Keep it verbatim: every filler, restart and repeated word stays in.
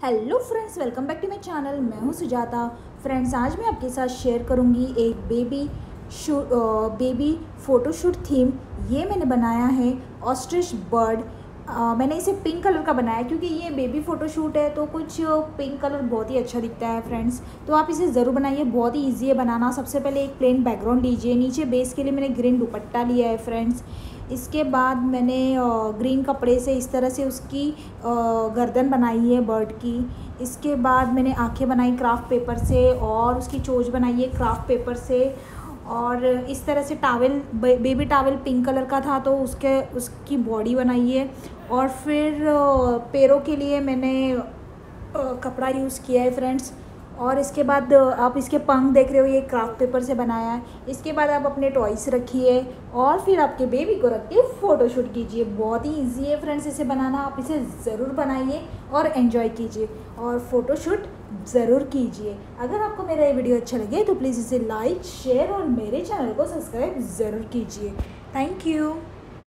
Hello friends, welcome back to my channel. मैं हूं Sujata. Friends, आज मैं आपके साथ शेयर करूंगी एक baby shoe baby photoshoot theme. ये मैंने बनाया है ऑस्ट्रिच बर्ड। मैंने इसे पिंक कलर का बनाया क्योंकि ये बेबी फ़ोटोशूट है, तो कुछ पिंक कलर बहुत ही अच्छा दिखता है फ्रेंड्स। तो आप इसे ज़रूर बनाइए, बहुत ही ईजी है बनाना। सबसे पहले एक प्लेन बैकग्राउंड लीजिए, नीचे बेस के लिए मैंने ग्रीन दुपट्टा लिया है फ्रेंड्स। इसके बाद मैंने ग्रीन कपड़े से इस तरह से उसकी गर्दन बनाई है बर्ड की। इसके बाद मैंने आंखें बनाई क्राफ्ट पेपर से, और उसकी चोंच बनाई है क्राफ्ट पेपर से। और इस तरह से towel, baby towel pink colour का था तो उसके उसकी बॉडी बनाई है। और फिर पैरों के लिए मैंने कपड़ा यूज़ किया है फ्रेंड्स। और इसके बाद आप इसके पंख देख रहे हो, ये क्राफ्ट पेपर से बनाया है। इसके बाद आप अपने टॉयस रखिए और फिर आपके बेबी को रख के फ़ोटोशूट कीजिए। बहुत ही इजी है फ्रेंड्स इसे बनाना। आप इसे ज़रूर बनाइए और एंजॉय कीजिए और फ़ोटोशूट ज़रूर कीजिए। अगर आपको मेरा ये वीडियो अच्छा लगे तो प्लीज़ इसे लाइक, शेयर और मेरे चैनल को सब्सक्राइब ज़रूर कीजिए। Thank you.